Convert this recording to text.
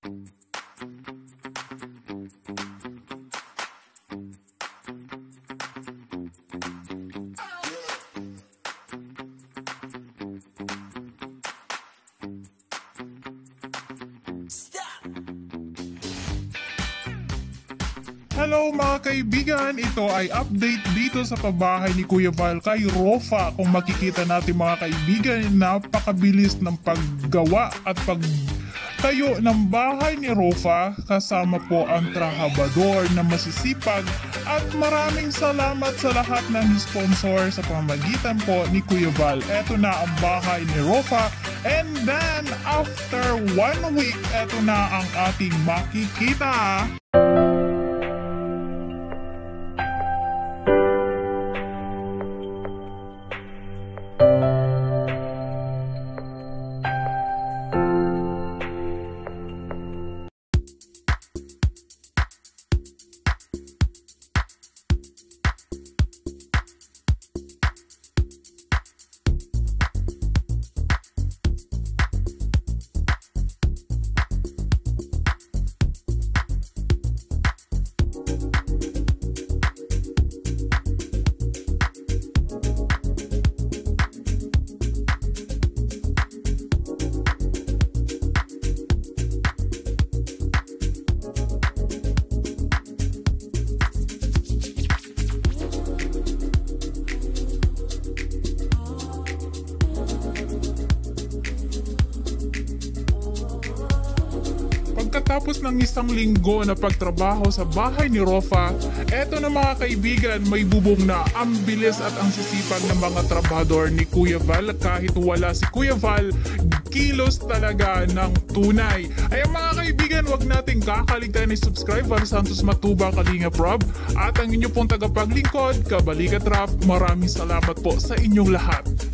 Hello mga kaibigan, ito ay update dito sa pabahay ni Kuya Val kay Ruffa. Kung makikita natin mga kaibigan, napakabilis ng paggawa at pagtayo ng bahay ni Ruffa, kasama po ang trabahador na masisipag, at maraming salamat sa lahat ng sponsor sa pamamagitan po ni Kuya Val. Ito na ang bahay ni Ruffa, and then after 1 week, ito na ang ating makikita. Pagkatapos ng isang linggo na pagtrabaho sa bahay ni Ruffa, eto na mga kaibigan, may bubong na. Ang bilis at ang sisipag ng mga trabahador ni Kuya Val. Kahit wala si Kuya Val, kilos talaga ng tunay. Ay mga kaibigan, wag nating kakaligtaan i-subscribe. Val Santos Matuba, Kalinga Prob, at ang inyo pong tagapaglingkod, Kabalikat Rap. Maraming salamat po sa inyong lahat.